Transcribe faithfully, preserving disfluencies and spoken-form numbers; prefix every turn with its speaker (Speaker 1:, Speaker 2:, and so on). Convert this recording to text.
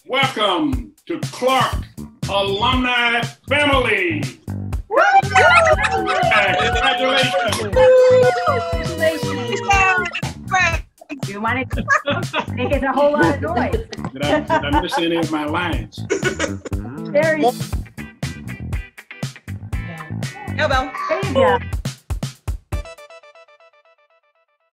Speaker 1: Welcome to Clark Alumni Family. Congratulations.
Speaker 2: You want to make it a whole lot of noise.
Speaker 1: Did I, did I miss any of my lines?
Speaker 2: There you
Speaker 3: Elbow.
Speaker 2: go.